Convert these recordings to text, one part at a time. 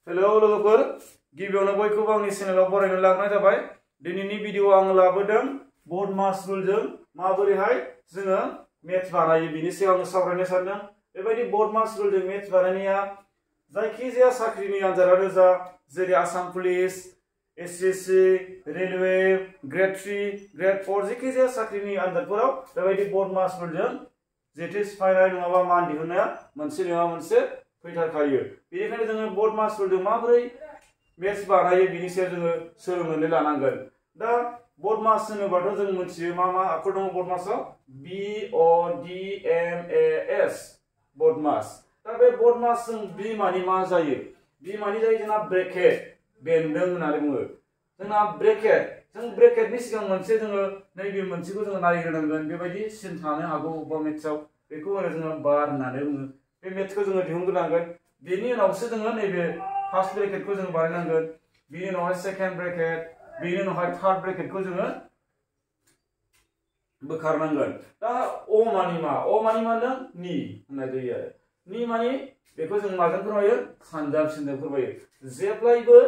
Hello लोगोफोर गिबियावनो बयखौबो आंनि चेनेलाव बरायनो लाबोनाय जाबाय। दिनैनि भिडिअ आं लाबोदों बदमास रुलजों माबोरैहाय जोङो मेथ्स बानायो बिनि सायाव आं सावरायनो सानदों। बेबायदि बदमास रुलजों मेथ्स बानायनाया जायखिजाया साख्रिनि आनजादानो जा जेरै Assam police, SSC, railway, grade 3, grade 4 जायखिजाया साख्रिनि आनजादफोराव बेबायदि बदमास रुलजों जेथो सिफायनाय नङाबा मान दिहुननाया मोनसे नङा मोनसे फैथारखायो। बेनिखायनो जोङो बदमास रुलजों माबोरै मेथ्स बानायो बिनि सायाव जोङो सोलोंनानै लानांगोन। दा बदमास होनोबाथ' जों मिथियो मा आखर दङ बदमासआव BODMAS बदमास। दा बे बदमासजों बि मानि मा जायो? बि मानि जायो जोंना ब्रेकेट बेन्दों होननानै बुङो। जोंना ब्रेकेट जों ब्रेकेटनि सिगां मोनसे जोङो नैबे मोनसेखौ जोङो नायग्रोनांगोन। बेबायदि सिन थानो हागौ अबेबा मेथ्सआव बेखौ होनो जोङो बार होननानै बुङो। बे मेथ्सखौ जोङो दिहुनग्रोनांगोन। बेनि उनावसो जोङो नैबे फार्स्ट ब्रेकेटखौ जों बानायनांगोन। बेनि उनावहाय सेकेन्ड ब्रेकेट, बेनि उनावहाय थार्ड ब्रेकेटखौ जोङो बोखारनांगन। दा अ मानि मा? अ मानि मा होनदों? नि होननाय जायो आरो। नि मानि बेखौ जों माजों फोरमायो? सानजाबसिनजों फोरमायो। जेब्लायबो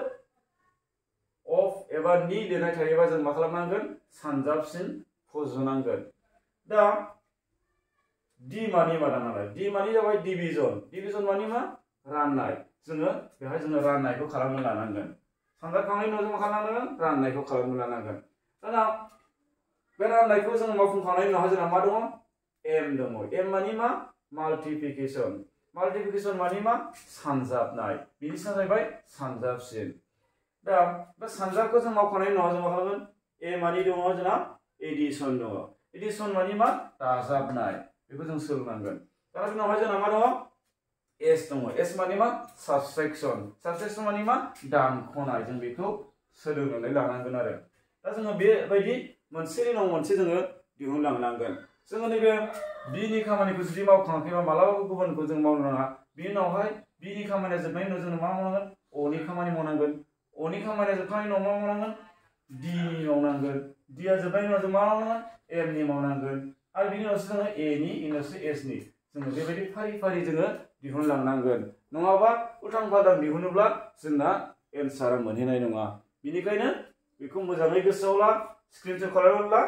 अफ एबा नि लिरनाय थायोबा जों मा खालामनांगोन? सानजाबसिन फज'नांगोन। दा डि मानि मा दानालाय? डि मानि जाबाय डिभिजन। डिभिजन मानि मा? राननाय। जोङो बेहाय जोङो राननायखौ खालामनो लानांगोन। सानजाबखांनायनि उनाव जों मा खालामनांगोन? राननायखौ खालामनो लानांगोन। दाना बे राननायखौ जों मावफुंखांनायनि उनावहाय जोंहा मा दङ? एम दङ। एम मानि मा? माल्टिप्लिकेसन। माल्टिप्लिकेसन मानि मा? सानजाबनाय। बिनि सिङाव जाहैबाय सानजाबसिन। दा बे सानजाबखौ जों मावखांनायनि उनाव जों मा खालामगोन? ए मानि दङ जोंना? एडिसन दङ। एडिसन मानि मा? दाजाबनाय। बेखौ जों सोलोंनांगोन। दा उनावहाय जोंहा मा दङ? एस दङ। एस मानि मा? साबट्रेक्सन। साबट्रेक्सन मानि मा? दानख'नाय। जों बेखौ सोलोंनानै लानांगोन आरो। दा जोङो बेबायदि मोनसेनि उनाव मोनसे जोङो दिहुनलांनांगोन। जोङो नैबे बिनि खामानिखौ जुदि मावखाङाखैबा मालाबाबो गुबुनखौ जों मावनो नाङा। बिनि उनावहाय बिनि खामानिया जोबनायनि उनाव जोङो मा मावनांगोन? अनि खामानि मावनांगोन। अनि खामानिया जोबखांनायनि उनाव मा मावनांगोन? डिनि मावनांगोन। डिया जोबनायनि उनाव जों मा मावनांगोन? एमनि मावनांगोन। आरो बिनि उनावसो जोङो एनि, उनावसो एसनि। जोङो बेबायदि फारि फारि जोङो दिहुनलांनांगोन। नङाबा उल्थां फाल्थां दिहुनोब्ला जोंना एन्सारा मोनहैनाय नङा। बेनिखायनो बेखौ मोजाङै गोसोआव ला, स्क्रिनशट खालामोब्ला।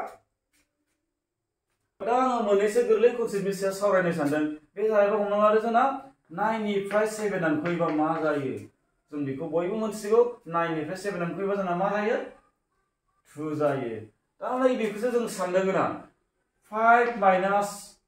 दा आङो मोननैसो गोरलै कनसेप्टनि सायाव सावरायनो सानदों। बे जाहैबाय हमना लादो जोंना 9 निफ्राय 7 दानख'योबा मा जायो? जों बेखौ बयबो मिथिगौ। 9 निफ्राय 7 दानख'योबा जोंना मा जायो? 2 जायो। दा नैबेखौसो जों साननो गोनां। 5 माइनास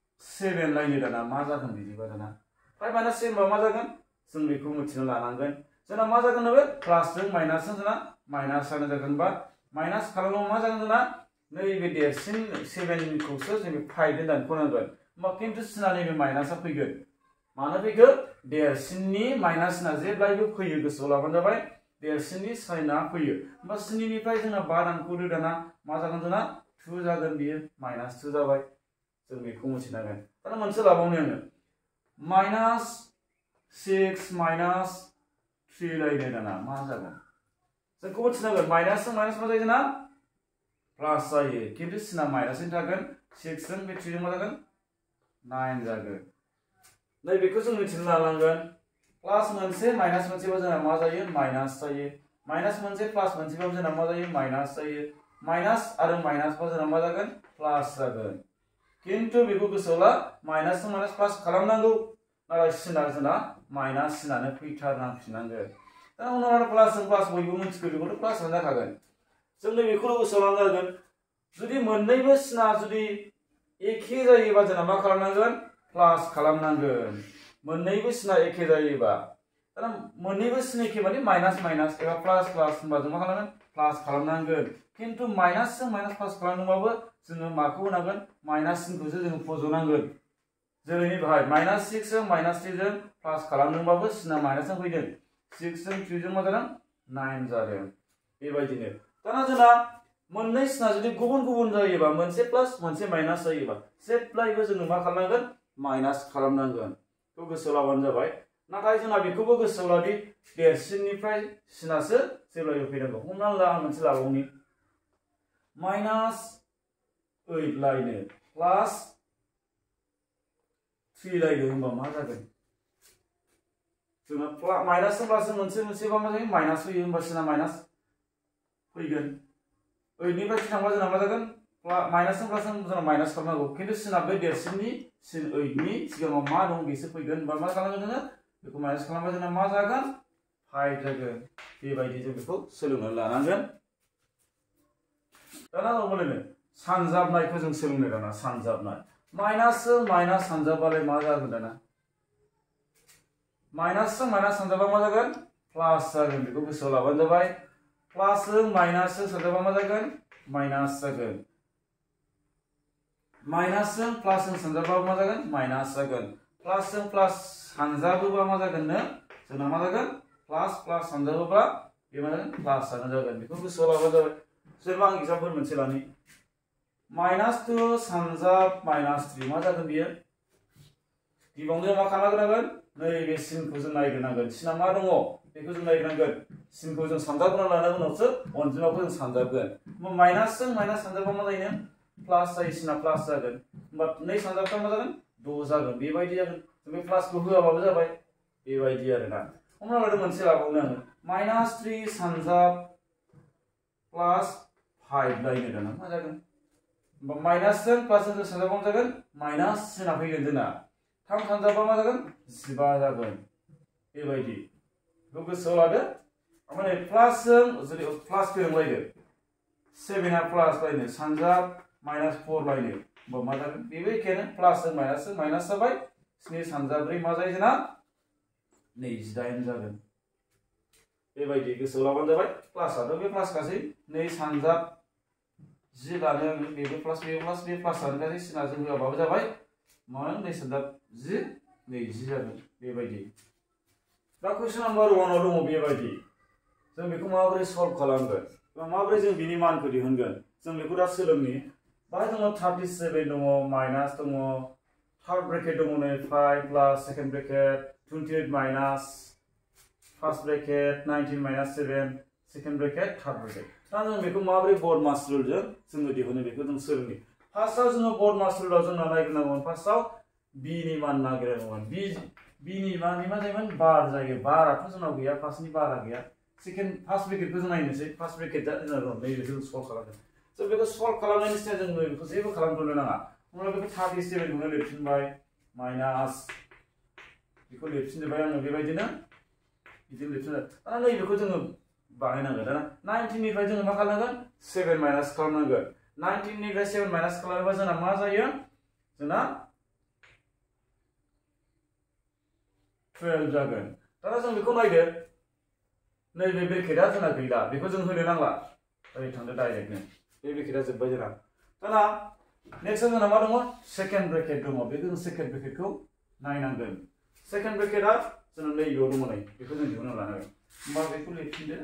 7 लायनो दाना मा जागोन बिदिबा दाना? 5 माइनास 7 बा मा जागोन? जों बेखौ मिथिनो लानांगोन। जोंना मा जागोन बे? प्लासजों माइनासजों जोंना माइनासानो जागोन। बा माइनास खालामोबा मा जागोन जोंना? नैबे देरसिन 7खौसो जों 5जों दानख'नांगोन। होमबा खिन्थु जोंना नैबे माइनासा फैगोन। मानो फैखो? देरसिननि माइनासना जेब्लायबो फैयो। गोसोआव लाबानो जाबाय। देरसिननि साइनआ फैयो। होमबा 7 निफ्राय जोंना 5 दानख'दो दाना मा जागोन जोंना? 2 जागोन बियो। माइनास 2 जाबाय। जों बेखौ मिथिनांगोन। दाना मोनसे लाबावनि आङो। माइनास 6 माइनास 3 लायनो दाना मा जागोन? जोंखौ मिथिनांगोन। माइनासजों माइनास मा जायो जोंना? प्लास जायो। खिन्थु सिना माइनासजों थागोन। 6जों बे 3जों मा जागोन? 9 जागोन। नैबेखौ जों मिथिनो लानांगोन। प्लास मोनसे माइनास मोनसेबा जोंना मा जायो? माइनास जायो। माइनास मोनसे प्लास मोनसेबाबो जोंना मा जायो? माइनास जायो। माइनास आरो माइनासबा जोंना मा जागोन? प्लास जागोन। खिन्थु बेखौ गोसोआव ला, माइनासजों माइनास प्लास खालामनांगौ। नाथाय सिना जोंना माइनास सिनानो फैथारनांफिननांगोन। दा उनाव प्लासजों प्लास बयबो मिथिगौ बेखौथ' प्लासआनो जाखागोन। जों नैबेखौल' गोसोआव लानांगोन। जुदि मोननैबो सिना जुदि एखे जायोबा जोंना मा खालामनांगोन? प्लास खालामनांगोन। मोननैबो सिना एखे जायोबा। दाना मोननैबो सिना एखे माने माइनास माइनास एबा प्लास प्लास होनबा जों मा खालामनांगोन? प्लास खालामनांगोन। खिन्थु माइनासजों माइनास प्लास खालामदोंबाबो जोङो माखौ होनांगोन? माइनास सिनखौसो जोङो फज'नांगोन। जेरै बाहाय माइनास 6जों माइनास 3जों प्लास खालामदोंबाबो सिना माइनासजों फैदों। 6जों 3जों मा जादों? 9 जादों। बेबायदिनो दाना जोंना मोननै सिना जुदि गुबुन गुबुन जायोबा, मोनसे प्लास मोनसे माइनास जायोबा जेब्लायबो जोङो मा खालामनांगोन? माइनास खालामनांगोन। बेखौ गोसोआव लाबानो जाबाय। नाथाय जोंना बेखौबो गोसोआव लादि देरसिननिफ्राय सिनासो जेब्लायबो फैनांगौ। हमनानै ला आं मोनसे लाबावनि। माइनास 8 लायनो प्लास 3 लायनो होनबा मा जागोन? जोंना माइनास प्लास मोनसे बा मा जायो माइनास होयो होमबा जोंना माइनास फैगोन 8 निफ्राय 2 थांबा जोंना मा जागोन माइनास प्लास जोंना माइनास खालामनांगौ खिन्थु जोंना बे देरसिननि sin 8 नि सिगाङाव मा दं बेसो फैगोन होमबा मा खालामगोन जोङो बेखौ माइनास खालामबा जोंना मा जागोन 5 जागोन बेबायदि जों बेखौ सोलोंना लानांगोन दाना नर्मालैनो सानजाबनायखौ जों सोलोंनो दाना सानजाबनाय माइनासजों माइनास सानजाबालाय मा जागोन दाना माइनासजों माइनास सानजाबा मा जागोन प्लास जागोन बेखौ गोसोआव लाबानो जाबाय प्लासजों माइनासजों सानजाबा मा जागोन माइनास जागोन माइनासजों प्लासजों सानजाबा मा जागोन माइनास जागोन प्लासजों प्लास सानजाबोबा मा जागोननो जोंना मा जागोन प्लास प्लास सानजाबोबा बे मा जागोन प्लास जागोन बेखौ गोसोआव लाबानो जाबाय जेनेबा आं एग्जाम्पल मोनसे लानि -2 सानजाब -3 मा जागोन बियो गिबियावनो जों मा खालामग्रोनांगोन नैबे सिनखौ जों नायग्रोनांगोन सिना मा दङ बेखौ जों नायग्रोनांगोन सिनखौ जों सानजाबग्रोना लानायनि उनावसो अनजिमाखौ जों सानजाबगोन होमबा माइनासजों माइनास सानजाबा मा जायो प्लास जायो सिना प्लास जागोन होमबा 2 सानजाबता मा जागोन 6 जागोन बेबायदि जागोन जों बे प्लासखौ होआबाबो जाबाय बेबायदि आरोना हमना लादो मोनसे लाबावनो आङो -3 सानजाब प्लास 5 लायनो दाना मा जागोन होमबा माइनासजों प्लासजों सानजाबा मा जागोन माइनास जोंना फैगोन जोंना 3 सानजाबा मा जागोन 15 जागोन बेबायदि बेखौ गोसोआव लादो ओमफ्राय प्लासजों जुदि प्लास फैलायदो 7 आ प्लास लायनो सानजाब -4 लायनो होमबा मा जागोन बेबो एखेयानो प्लासजों माइनास जाबाय 7 सानजाब 4 मा जायो जोंना 28 जागोन बेबायदि गोसोआव लाबानो जाबाय प्लासआथ' बे प्लासखासै 2 सानजाब 10 लानो बेबो प्लास बे प्लास लानोखासै सिना जों होआबाबो जाबाय मा 2 सानजाब 10 20 जागोन बेबायदि दा कुइसन नाम्बार 1 आव दङ बेबायदि जों बेखौ माबोरै सल्भ खालामगोन बा माबोरै जों बिनि मानखौ दिहुनगोन जों बेखौ दा सोलोंनि बाहाय दङ 37 दङ माइनास दङ थार्ड ब्रेकेट दङ नै 5 plus second bracket 28 minus first bracket 19 minus 7 second bracket third bracket दा जों बेखौ माबोरै बडमास रुलजों जोङो दिहुनो बेखौ जों सोलोंनि फार्स्टआव जोङो बडमास रुलाव जोंना नायग्रोनांगोन फार्स्टआव बी नि मान नागिरनांगोन बी नि मा जायोमोन बार जायो बाराथ' जोंनाव गैया फार्स्टनि बारा गैया सेकेन्ड फार्स्ट ब्रेकेटखौ जों नायनोसै फार्स्ट ब्रेकेट जोंना दं नैबेखौ जों सल्भ खालामगोन जों बेखौ सल्भ खालामनायनि सिगां जों बेखौ जेबो खालामथ'नो नाङा उनाव बेखौ 37 खौनो लिरफिनबाय माइनास बेखौ लिरफिनजोबबाय आङो बेबायदिनो बिदि लिरफिनबाय दाना नैबेखौ जोङो बानायनांगोन दाना 19 निफ्राय जोङो मा खालामनांगोन 7 माइनास खालामनांगोन 19 निफ्राय 7 माइनास खालामोबा जोंना मा जायो जोंना 12 जागोन दाना जों बेखौ नायदो नैबे ब्रेकेटआ जोंना गैला बेखौ जों होनो नांला ओरै थांदो डाइरेक्टनो बे ब्रेकेटआ जोब्बाय जोंना दाना नेक्स्टआव जोंना मा दङ सेकेन्ड ब्रेकेट दङ बेखौ जों सेकेन्ड ब्रेकेटखौ नायनांगोन सेकेन्ड ब्रेकेटआ जोंना नैबेयाव दङ नै बेखौ जों दिहुनना लानांगोन होमबा बेखौ लिरफिनदो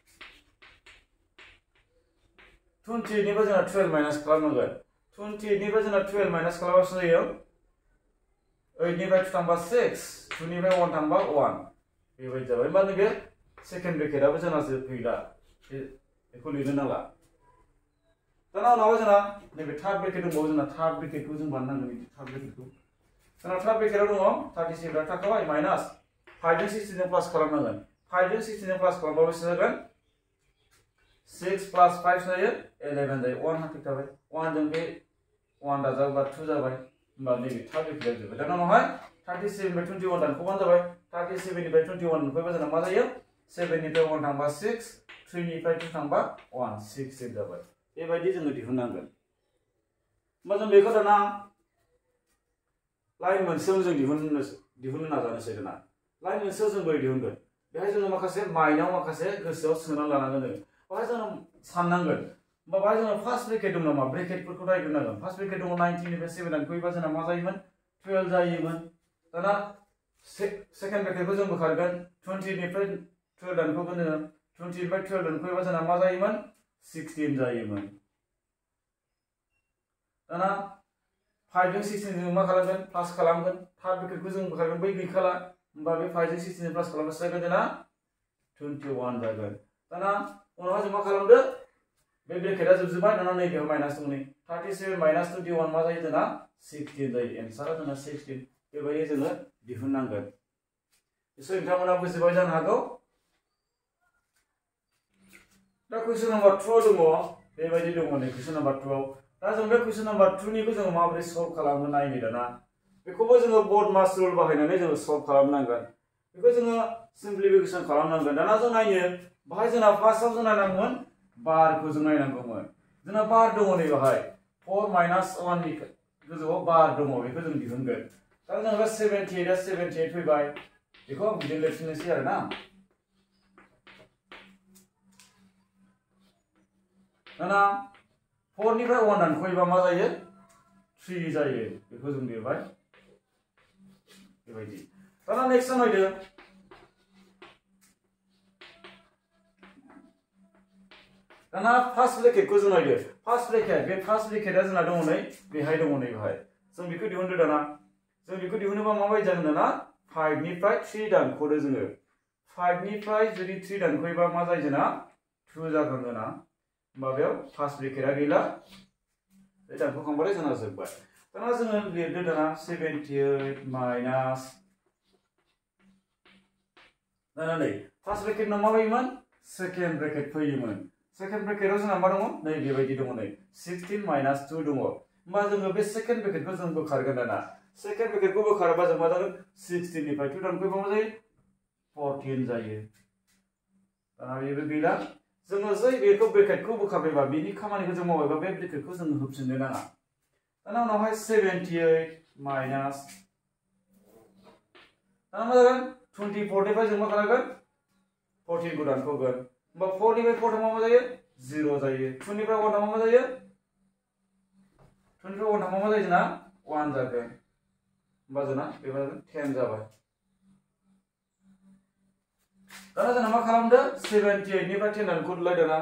28 निफ्राय जोंना 12 माइनास खालामनांगोन 28 निफ्राय जोंना 12 माइनास खालामबासो जायो 8 निफ्राय 2 थांबा 6 2 निफ्राय 1 थांबा 1 बेबायदि जाबाय होमबा नैबे सेकेन्ड ब्रेकेटआबो जोंना गैला बेखौ लिरनो नांला दाना उनाव जोंना नैबे थार्ड ब्रेकेट दंबावो जोंना थार्ड ब्रेकेटखौ जों बानायनांगोन थार्ड ब्रेकेटखौ जोंना थार्ड ब्रेकेटआव दङ 37 आ थाखाबाय माइनास 5 जों 16 जों प्लास खालामनांगोन 5 जों 16 जों प्लास खालामबा बेसे जागोन 6 प्लस 5 जायो 11 जायो 1 हाथिक थाबाय 1 जों बे 1 दाजाबा 2 जाबाय होमबा नैबे थार्ड ब्रेकेटआ जोबबाय दाना उनावहाय 37 निफ्राय 21 दानख'बानो जाबाय 37 निफ्राय 21 दानख'बा जोंना मा जायो 7 निफ्राय 1 थांबा 6 3 निफ्राय 2 थांबा 1 6 जाबाय बेबायदि जोङो दिहुननांगोन होमबा जों बेखौ दाना लाइन मोनसेयाव जों दिहुननो नाजानोसै दाना लाइन मोनसेयाव जों बोरै दिहुनगोन बेहाय जोङो माखासे माइन्डआव माखासे गोसोआव सोनानै लानांगोन जों बाहाय जोङो साननांगोन होमबा बाहाय जोङो फार्स्ट ब्रेकेट दं नामा ब्रेकेटफोरखौ नायग्रोनांगोन फार्स्ट ब्रेकेट दङ 19 निफ्राय 7 दानख'योबा जोंना मा जायोमोन 12 जायोमोन दाना सेकेन्ड ब्रेकेटखौ जों बोखारगोन 20 निफ्राय 12 दानख'गोन जोङो 20 निफ्राय 12 दानख'योबा जोंना मा जायोमोन 16 जायोमोन दाना 5 जों 16 जों मा खालामगोन प्लास खालामगोन थार्ड ब्रेकेटखौ जों बोखारगोन बै गैखाला होमबा बे 5 जों 16 जों प्लास खालामबासो जागोन जोंना 21 जागोन दाना उनावहाय जों मा खालामदो बे ब्रेकेटआ जोबजोबबाय दाना नैबेयाव माइनास दं नै 37 माइनास 21 मा जायो जोंना 16 जायो एन्सारा जोंना 16 बेबायदि जोङो दिहुननांगोन एसे नोंथांमोना बुजिबाय जानो हागौ। दा क्वेश्चन नम्बर 2 दङ बेबायदि दङ नै क्वेश्चन नम्बर 2 आव। दा जों बे क्वेश्चन नम्बर 2 निखौ जों माबोरै सल्व खालामनो नायनो दाना। बेखौबो जोङो BODMAS रुल बाहायनानै जोङो सल्व खालामनांगोन। बेखौ जोङो सिम्प्लिफिकेशन खालामनांगोन। दाना जों नायनो बाहाय जोंना फार्स्टआव जों नायनांगौमोन बारखौ जों नायनांगौमोन। जोंना बार दङ नै बाहाय 4 - 1 नि गोजौआव बार दङ बेखौ जों दिहुनगोन। दा जोंहा 78 आ 78 फैबाय। बेखौ आं बिदिनो लिरफिननोसै आरो ना। दाना 4 निफ्राय 1 दानख'योबा मा जायो 3 जायो। बेखौ जों लिरबाय बेबायदि। दाना नेक्स्ट नायदो दाना फार्स्ट ब्रेकेटखौ जों नायदो। फार्स्ट ब्रेकेट बे फार्स्ट ब्रेकेटआ जोंना दङ नै बेहाय दङ नै बेहाय। जों बेखौ दिहुनदो दाना। जों बेखौ दिहुनोबा माबायदि जागोन दाना 5 निफ्राय 3 दानख'दो जोङो। 5 निफ्राय जुदि 3 दानख'योबा मा जायो जोंना 2 जागोन जोंना। होमबा बेयाव फार्स्ट ब्रेकेटआ गैला। बे दानख'खांबाथाय जोंना जोब्बाय। दाना जोङो लिरदो दाना 78 माइनास दाना नै फार्स्ट ब्रेकेटनाव मा फैयोमोन सेकेन्ड ब्रेकेट फैयोमोन। सेकेन्ड ब्रेकेटआव जोंना मा दङ नै बेबायदि दङ नै 16 - 2 दङ। होमबा जोङो बे सेकेन्ड ब्रेकेटखौ जों बोखारगोन दाना। सेकेन्ड ब्रेकेटखौ बोखारोबा जों मा जागोन 16 निफ्राय 2 दानख'योबा मा जायो 14 जायो। दाना बेबो गैला। जोङो जै बेखौ ब्रेकेटखौ बोखारबायबा बेनि खामानिखौ जों मावबायबा बे ब्रेकेटखौ जोङो होफिननो नाङा। दाना उनावहाय 78 माइनास दाना मा जागोन 24 निफ्राय जों मा खालामगोन 14 खौ दानख'गोन। होमबा 4 निफ्राय 4 थांबा मा जायो 0 जायो। 2 निफ्राय 1 थांबा मा जायो 2 निफ्राय 1 थांबा मा जायो जोंना 1 जागोन। होमबा जोंना बेबो 10 जाबाय। दाना जोंना मा खालामदो 78 निफ्राय 10 दानख'दोलाय दाना।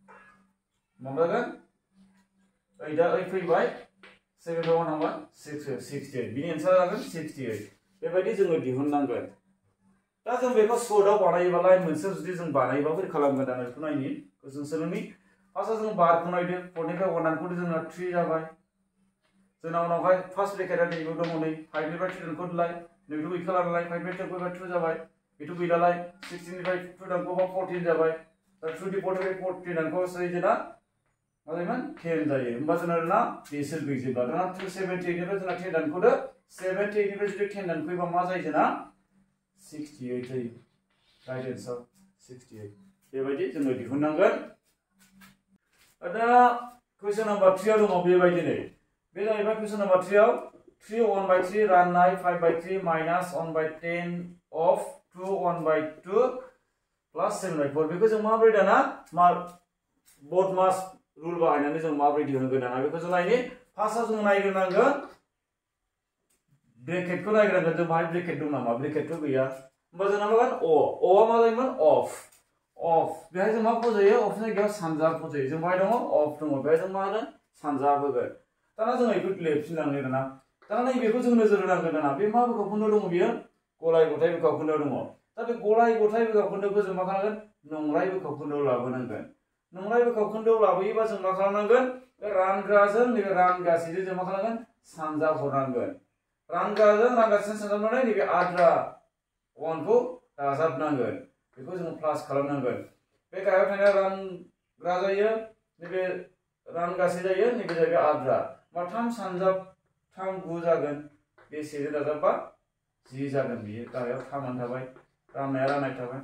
मा जागोन 8 आ 8 फैबाय 7 निफ्राय 1 थांबा 68। बिनि एन्सार जागोन 68। बेबायदि जोङो दिहुननांगोन। दा जों बेखौ सर्टआव बानायोबा लाइन मोनसे जुदि जों बानायोबा बोरै खालामगोन दाना बेखौ नायनि जों सोलोंनि। फार्स्टआव जों बारखौ नायदो 4 निफ्राय 1 दानख'दो जोंना 3 जाबाय। जोंना उनावहाय फार्स्ट ब्रेकेटआ नैबेयाव दङ नै 5 निफ्राय 3 दानख'दोलाय नैबेखौ गैखाला नालाय 5 निफ्राय 10 फैबा 2 जाबाय। बेथ' गैलालाय 16 निफ्राय 2 दानख'बा 14 जाबाय। दा 2 निफ्राय 14 दानख'बासो जोंना मा जायोमोन 10 जायो। होमबा जोंना बिसोर गैजोबला। दाना 278 निफ्राय जोंना 10 दानख'दो 78 निफ्राय जुदि 10 दानख'योबा मा जायो जोंना 68 जायो। Right answer 68। बेबायदि जोङो दिहुननांगोन। दा क्वेश्चन नम्बर 3 आव दङ बेबायदिनो। बे जाहैबाय क्वेश्चन नम्बर 3 आव 3 1/3 राननाय 5/3 माइनास 1/10 of 2 1/2 प्लस 7/4। बेखौ जों माबोरै दाना BODMAS रुल बाहायनानै जों माबोरै दिहुनगोन दाना बेखौ जों नायनि। फार्स्टआव जों नायग्रोनांगोन ब्रेकेटखौ नायग्रोनांगोन। जों बाहाय ब्रेकेट दं नामा ब्रेकेटथ' गैया। होमबा जोंना मा जागोन अ मा जायोमोन अफ। बेहाय जों मा फजायो अफनि जायगायाव सानजाब फजायो। जों बाहाय दङ अफ दङ बेहाय जों मा होनो सानजाब होगोन। दाना जों बेखौ लिरफिनलांनो दाना। दाना नैबेखौ जों नोजोर होनांगोन दाना। बे मा बोखावखोन्दोआव दङ बियो गलाय गथाय बोखावखोन्दोआव दङ। दा बे गलाय गथाय बोखावखोन्दोखौ जों मा खालामगोन नंराय बोखावखोन्दोआव लाबोनांगोन। नंराय बोखावखोन्दोआव लाबोयोबा जों मा खालामनांगोन बे रानग्राजों नैबे रानगासेजों जों मा खालामगोन सानजाब हरनांगोन। रानग्राजों रानगासेजों सानजाबनानै नैबे आद्रा 1 खौ दाजाबनांगोन। बेखौ जों प्लास खालामनांगोन। बे गाहायाव थानाया रानग्रा जायो नैबे रानगासे जायो नैबे जाहैबाय आद्रा। होमबा 3 सानजाब 3 9 जागोन। बे 1 जों दाजाबबा 10 जागोन। बियो गाहायाव 3 थाबाय राननाया राननाय थाबाय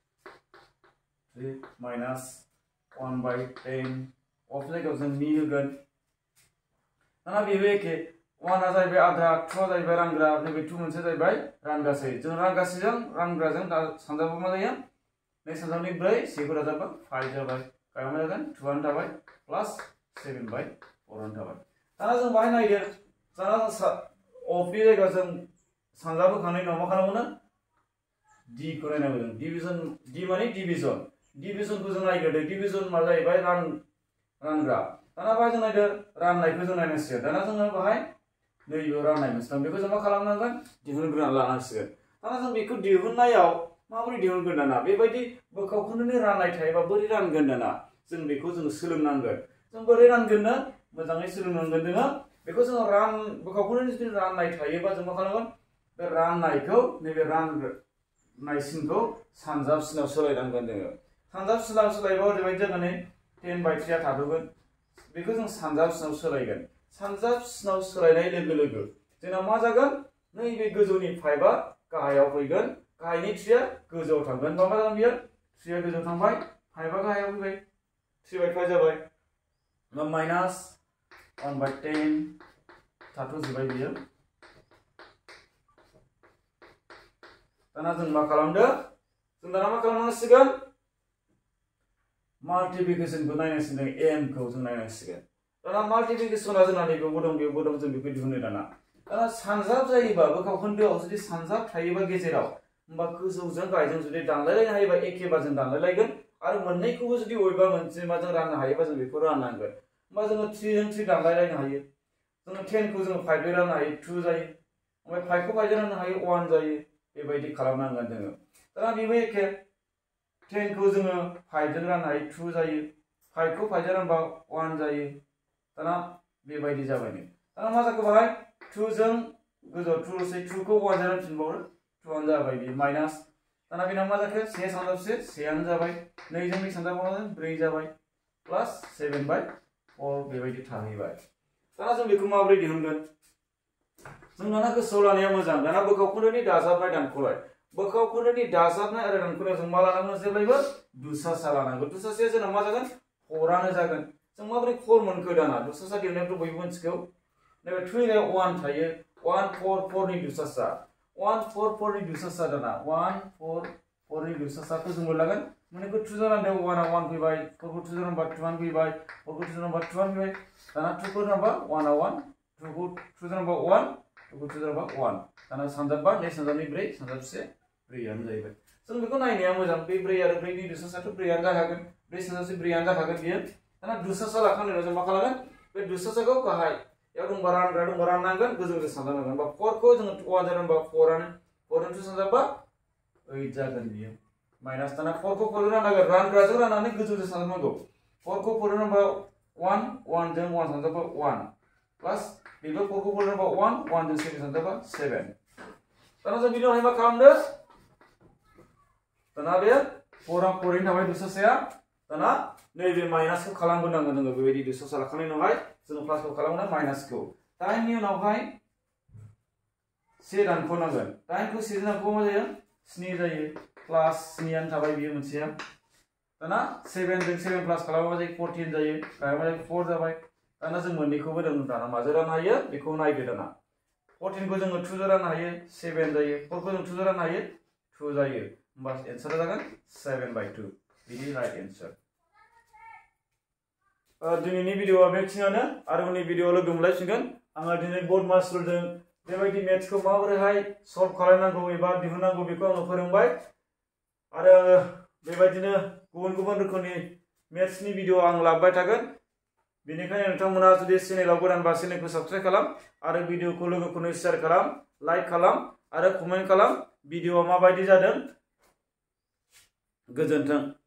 3 माइनास 1/10 अफ जायगायाव जों नि होगोन। दाना बेबो एखे 1 आ जाहैबाय आद्रा 2 आ जाहैबाय रानग्रा नैबे 2 मोनसे जाहैबाय रानगासे। जों रानगासेजों रानग्राजों सानजाबा मा जायो 2 सानजाबनि 4 1 खौ दाजाबबा 5 जाबाय। गाहायाव मा जागोन 2 आनो थाबाय प्लास 7/4 आनो थाबाय। दाना जों बाहाय नायदो दाना जों अफनि जायगायाव जों सानजाब होखांनायनि उनाव मा खालामो डि खौ नायनांगौ जों डिविजन डि माने डिविजन। डिविजनखौ जों नायग्रोदो। डिविजन मा जाहैबाय रानग्रा। दाना बाहाय जों नायदो राननायखौ जों नायनांसिगोन। दाना जोङो बाहाय नैबेयाव राननाय मोनसे दं बेखौ जों मा खालामनांगोन दिहुनग्रोना लानांसिगोन। दाना जों बेखौ दिहुननायाव माबोरै दिहुनगोन दाना बेबायदि बोखावखोन्दोनि राननाय थायोबा बोरै रानगोन दाना जों बेखौ जों सोलोंनांगोन। जों बोरै रानगोननो मोजाङै सोलोंनांगोन जोङो। बेखौ जों बोखावखोन्दोनि जुदि राननाय थायोबा जों मा खालामगोन बे राननायखौ नैबे नायसिनखौ सानजाबसिनाव सोलायनांगोन जोङो सानजाबसिनाव सोलायबा ओरैबायदि जागोन 10/3 थाथ'गोन बेखौ जों सानजाबसिनाव सोलायगोन सानजाबसिनाव सोलायनाय लोगो लोगो जोंना मा जागोन नैबे गोजौनि 5आ गाहायाव फैगोन गाहायनि 3आ गोजौआव थांगोन मा जागोन बियो 3आ गोजौआव थांबाय 5आ गाहायाव फैबाय 3/5 जाबाय माइनास 1/10 थाथ'जोबबाय बियो दाना जों मा खालामदो जों दाना मा खालामनांसिगोन माल्टिप्लिकेशनखौ नायनांसिगोन m खौ जों नायनांसिगोन दाना माल्टिप्लिकेशना जोंना नैबेयावबो दं बेयावबो दं जों बेखौ दिहुनो दाना सानजाब जायोबा बोखाव खोन्दोआव जुदि सानजाब थायोबा गेजेराव होमबा गोजौजों गाहायजों जुदि दानलायलायनो हायोबा एखेबा जों दानलायलायगोन आरो मोननैखौबो जुदि बबेबा मोनसे माजों राननो हायोबा जों बेखौ राननांगोन होमबा जोङो 3 जों 3 दानलायलायनो हायो जोङो 10 खौ जोङो 5 जों राननो हायो 2 जायो ओमफ्राय 5 खौ 5 जों राननो हायो 1 जायो बेबायदि खालामनांगोन जोङो दाना बेबो एखे 10 खौ जोङो 5 जों राननो हायो 2 जायो 5 खौ 5 जों रानबा 1 जायो दाना बेबायदि जाबाय दाना मा जाखो बाहाय 2 जों गोजौ 2 लसै 2 खौ 1 जों रानफिनबावो 2 आनो जाबाय बे माइनास दाना बेना मा जाखो 1 सानजाबसे 1 आनो जाबाय 2 जों 2 सानजाबावो 4 जाबाय प्लास 7/4 बेबायदि थाहैबाय दाना जों बेखौ माबोरै दिहुनगोन जों दाना गोसोआव लानाया मोजां दाना बोखाव खोन्दोनि दाजाबनाय दानख'लाय बोखाव खोन्दोनि दाजाबनाय आरो दानख'नायाव जों मा लानांगोन जेब्लायबो दुसासा लानांगोन दुसासाया जोंना मा जागोन 4 आनो जागोन जों माबोरै 4 मोनखो दाना दुसासा दिहुननायखौ बयबो मिथिगौ नैबे 2 नि 1 थायो 1 4 4 नि दुसासा 1 4 4 नि दुसासा दाना 1 4 4 नि दुसासाखौ जों मोनलांगोन मोननैखौ 2 जों रानदों 1 आ 1 फैबाय 4 खौ 2 जों रानबा 2 आनो फैबाय 4 खौ 2 जों रानबा 2 आनो फैबाय दाना 2 खौ रानबा 1 आ 1 2 खौ 2 जों रानबा 1 2 खौ 2 जों रानबा 1 दाना सानजाबबा 2 सानजाबनि 4 सानजाबसे 4 आनो जाहैबाय जों बेखौ नायनाया मोजां बे 4 आरो 4 नि दुसासाथ' 4 आनो जाखागोन 4 सानजाबसे 4 आनो जाखागोन बियो दाना दुसासा लाखांनायनि उनाव जों मा खालामगोन बे दुसासाखौ गाहायाव दंबा रानग्रा दंबा राननांगोन गोजौजों सानजाबनांगोन बा 4 खौ जोङो 1 जों रानबा 4 आनो 4 जों 2 सानजाबबा 8 जागोन बियो माइनास दाना 4 खौ 4 जों राननांगोन रानग्राजों राननानै गोजौजों सानजाबनांगौ 4 खौ 4 जों रानबा 1 1 जों 1 सानजाबबा 1 प्लास बेबो 4 खौ 4 जों रानबा 1 1 जों 7 सानजाबबा 7 दाना जों बिनि उनावहाय मा खालामदो दाना बे 4 आ 4 नि थाबाय दुसासाया दाना नैबे माइनासखौ खालामबोनांगोन जोङो बेबायदि दुसासा लाखांनायनि उनावहाय जोङो प्लासखौ खालामनो माइनासखौ 8 नि उनावहाय 1 दानख'नांगोन 8 खौ 1 जों दानख'बा मा जायो 7 जायो प्लास 7 आनो थाबाय बियो मोनसेया दाना 7 जों 7 प्लास खालामबा जायो 14 जायो गाहायाव मा जायो 4 जाबाय दाना जों मोननैखौबो जों दाना माजों राननो हायो बेखौ नायदो दाना 14 खौ जोङो 2 जों राननो हायो 7 जायो 4 खौ जों 2 जों राननो हायो 2 जायो होमबा एन्सारा जागोन 7/2 बिदि राइट एन्सार दिनैनि भिडिअआ बेखिनियानो आरो उननि भिडिअआव लोगो मोनलायफिनगोन आङो दिनै BODMAS रुलजों बेबायदि मेथ्सखौ माबोरैहाय सल्भ खालामनांगौ एबा दिहुननांगौ बेखौ आङो फोरोंबाय आरो आङो बेबायदिनो गुबुन गुबुन रोखोमनि मेथ्सनि भिडिअ आं लाबोबाय थागोन बेनिखायनो नोंथांमोना जुदि चेनेलाव गोदानबा चेनेलखौ साबस्क्राइब खालाम आरो भिडिअखौ लोगोफोरनो शेयार खालाम लाइक खालाम आरो कमेन्ट खालाम भिडिअआ माबायदि जादों गोजोन्थों।